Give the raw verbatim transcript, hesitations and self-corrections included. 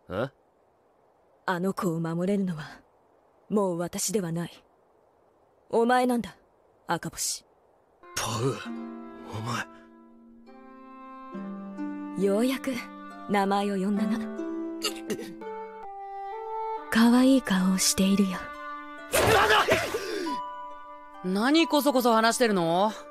え？ あの子を守れるのはもう私ではない。お前なんだ、赤星。 パウ、お前。 ようやく名前を呼んだな。可愛い顔をしているよ。 何こそこそ話してるの？